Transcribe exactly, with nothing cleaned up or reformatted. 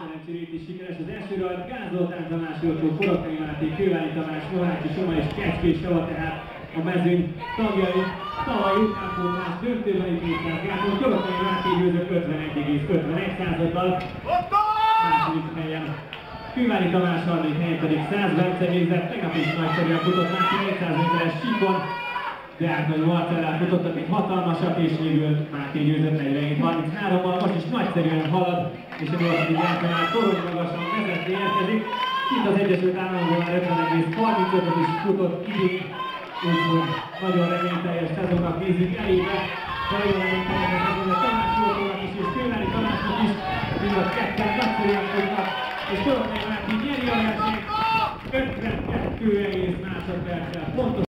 Szerencsére itt is sikeres az első rajt, Gál Zoltán, Tamás Jócsó, Korokai Máté, Kővári Tamás, Mohácsi Soma és Kecskés Sava, tehát a mezőny tagjai. Tavaly utánpótlás döntőben ítélt Gátor, Korokai Máté győzött ötvenegy egész ötvenegy századdal. Második helyen Kővári Tamás harmadik helyen pedig száz Bence végzett, tegnap is nagyszerűen futott Máté négyszáz méteres síkon. Deák Nagy Marcellát futott, akik hatalmasak, és végül Máté győzött negyvenhét harminchárom-mal, most is nagyszerűen halad, és a nyolcadik eltenál torony magasan vezetni érkezik. Itt az Egyesült Államokban már ötven egész harmincötöt is futott idén, úgyhogy nagyon reményteljes szezonnak nézzük elébe. Nagyon reményteljes szezonnak Tamás Jótónak is, és Kővári Tamásnak is, mind a ketten nagyszerűen futnak, és Korokai Máté nyeri a versenyt ötvenkettő egész másodperccel.